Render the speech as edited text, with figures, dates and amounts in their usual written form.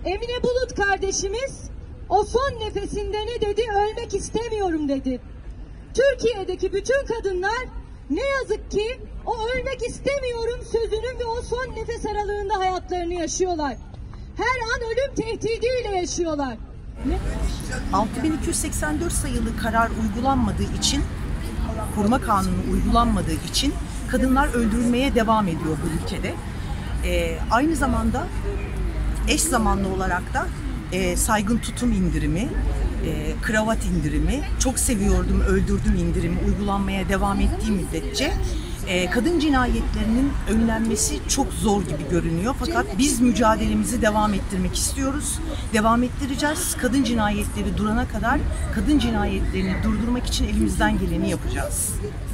Emine Bulut kardeşimiz o son nefesinde ne dedi? Ölmek istemiyorum dedi. Türkiye'deki bütün kadınlar ne yazık ki o ölmek istemiyorum sözünün ve o son nefes aralığında hayatlarını yaşıyorlar. Her an ölüm tehdidiyle yaşıyorlar. 6284 sayılı karar uygulanmadığı için, koruma kanunu uygulanmadığı için kadınlar öldürülmeye devam ediyor bu ülkede. Aynı zamanda eş zamanlı olarak da saygın tutum indirimi, kravat indirimi, çok seviyordum öldürdüm indirimi uygulanmaya devam ettiği müddetçe kadın cinayetlerinin önlenmesi çok zor gibi görünüyor. Fakat biz mücadelemizi devam ettirmek istiyoruz. Devam ettireceğiz. Kadın cinayetleri durana kadar kadın cinayetlerini durdurmak için elimizden geleni yapacağız.